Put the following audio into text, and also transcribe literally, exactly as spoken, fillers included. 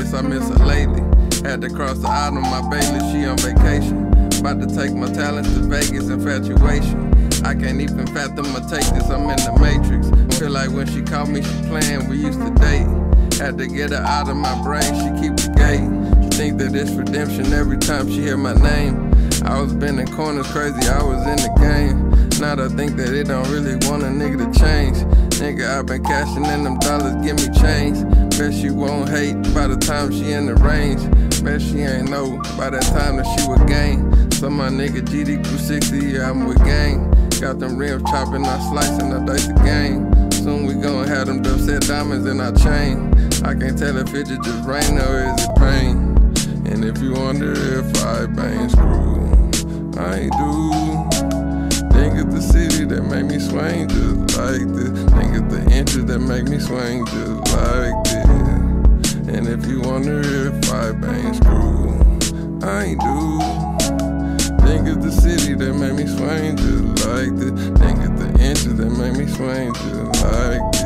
Vegas, I miss her lately. Had to cross the aisle on my baby, she on vacation. About to take my talents to Vegas, infatuation. I can't even fathom or take this, I'm in the matrix. Feel like when she called me, she playing, we used to date. Had to get her out of my brain, she keep the gate. She think that it's redemption every time she hear my name. I was bending corners crazy, I was in the game. Now I think that it don't really want a nigga to change. Nigga, I been cashing in them dollars, give me change. Bet she won't hate by the time she in the range. Bet she ain't know by that time that she would gain. So my nigga G D crew sixty, yeah, I'm with gang. Got them rims chopping, I slicing, I dice the game. Soon we gon' have them dub set diamonds in our chain. I can't tell if it just rain or is it rain. And if you wonder if I bang screw, I ain't do. Think of the city that make me swing just like this. Think of the interest that make me swing just like this. And if you wonder if I bang screw, I ain't do. Think of the city that make me swing just like this. Think of the interest that make me swing just like this.